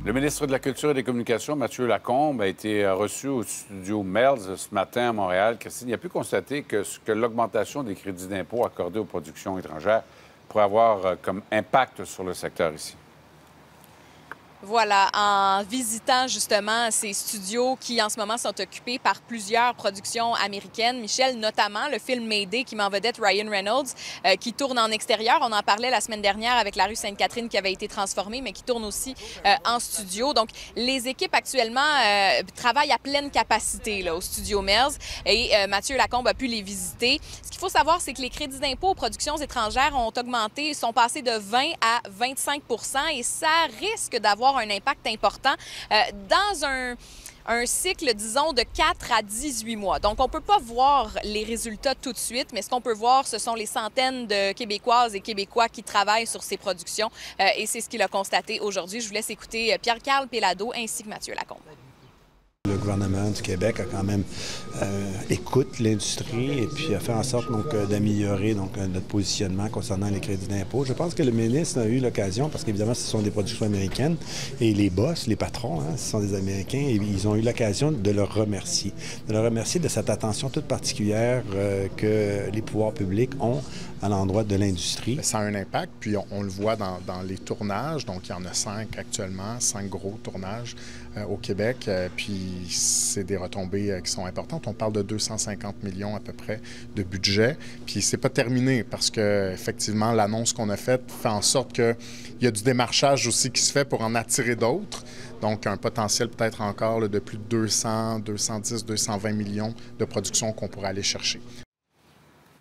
Le ministre de la Culture et des Communications, Mathieu Lacombe, a été reçu au studio MERS ce matin à Montréal. Christine, il a pu constater que l'augmentation des crédits d'impôt accordés aux productions étrangères pourrait avoir comme impact sur le secteur ici. Voilà, en visitant justement ces studios qui en ce moment sont occupés par plusieurs productions américaines, Michel, notamment le film Mayday qui met en vedette Ryan Reynolds, qui tourne en extérieur. On en parlait la semaine dernière avec la rue Sainte-Catherine qui avait été transformée, mais qui tourne aussi en studio. Donc, les équipes actuellement travaillent à pleine capacité là, au studio MERS et Mathieu Lacombe a pu les visiter. Ce qu'il faut savoir, c'est que les crédits d'impôt aux productions étrangères ont augmenté, sont passés de 20 à 25 et ça risque d'avoir un impact important dans un cycle, disons, de 4 à 18 mois. Donc, on ne peut pas voir les résultats tout de suite, mais ce qu'on peut voir, ce sont les centaines de Québécoises et Québécois qui travaillent sur ces productions et c'est ce qu'il a constaté aujourd'hui. Je vous laisse écouter Pierre-Carl Péladeau ainsi que Mathieu Lacombe. Le gouvernement du Québec a quand même écoute l'industrie et puis a fait en sorte d'améliorer notre positionnement concernant les crédits d'impôt. Je pense que le ministre a eu l'occasion, parce qu'évidemment ce sont des productions américaines et les boss, les patrons, ce sont des Américains et ils ont eu l'occasion de leur remercier. De leur remercier de cette attention toute particulière que les pouvoirs publics ont à l'endroit de l'industrie. Ça a un impact, puis on le voit dans les tournages. Donc, il y en a 5 actuellement, 5 gros tournages au Québec. Puis, c'est des retombées qui sont importantes. On parle de 250 millions à peu près de budget. Puis, c'est pas terminé parce que effectivement, l'annonce qu'on a faite fait en sorte qu'il y a du démarchage aussi qui se fait pour en attirer d'autres. Donc, un potentiel peut-être encore là, de plus de 200, 210, 220 millions de production qu'on pourrait aller chercher.